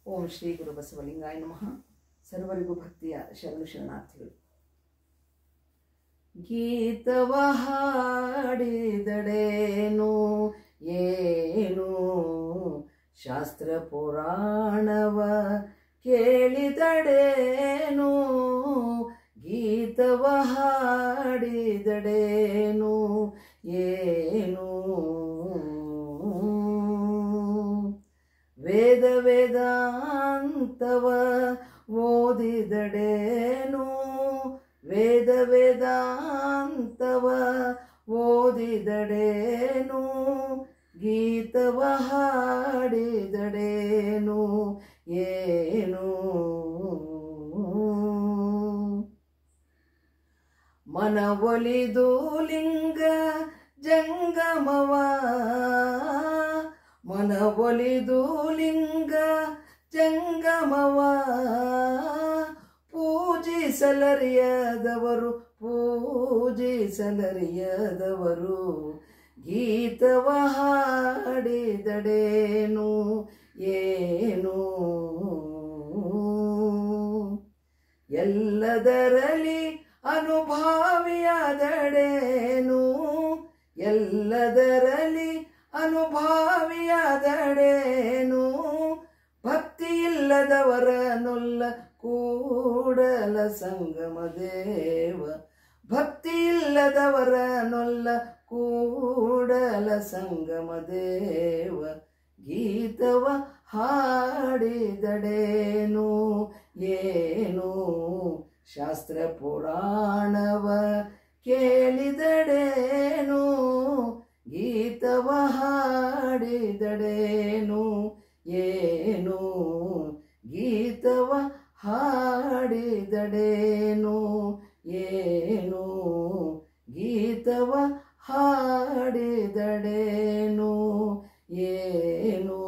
ಓಂ ಶ್ರೀ ಗುರು ಬಸವಲಿಂಗಾಯ ನಮಃ. ಸರ್ವರಿಗೂ ಭಕ್ತಿಯ ಶರಣು ಶರಣಾರ್ಥಿಗಳು. ಗೀತವ ಹಾಡಿದಡೇನು ಏನು, ಶಾಸ್ತ್ರ ಪುರಾಣವ ಕೇಳಿದಡೇನು, ಗೀತವ ಹಾಡಿದಡೇನು ಏನು, ವೇದ ವೇದಾಂತವ ಓದಿದಡೇನು, ವೇದ ವೇದಾಂತವ ಓದಿದಡೇನು, ಗೀತವ ಹಾಡಿದಡೇನು ಏನು, ಮನವೊಲಿದು ಲಿಂಗ ಜಂಗಮವ, ಮನವೊಲಿದು ಲಿಂಗ ಜಂಗಮವ, ಪೂಜಿಸಲರಿಯದವರು ಪೂಜಿಸಲರಿಯದವರು, ಗೀತವ ಹಾಡಿದಡೇನು ಏನು, ಎಲ್ಲದರಲ್ಲಿ ಅನುಭಾವಿಯಾದಡೇನು, ಎಲ್ಲದರಲ್ಲಿ ಅನುಭಾವಿಯಾದಡೇನು, ಭಕ್ತಿ ಇಲ್ಲದವರನೊಲ್ಲ ಕೂಡಲ ಸಂಗಮ ದೇವ, ಭಕ್ತಿ ಇಲ್ಲದವರನೊಲ್ಲ ಕೂಡಲ ಸಂಗಮ ದೇವ, ಗೀತವ ಹಾಡಿದಡೇನು ಏನು, ಶಾಸ್ತ್ರ ಪುರಾಣವ ಕೇಳಿದಡೇನು, ಗೀತವ ಹಾಡಿದಡೇನು ಏನು, ಗೀತವ ಹಾಡಿದಡೇನು ಏನು, ಗೀತವ ಹಾಡಿದಡೇನು ಏನು.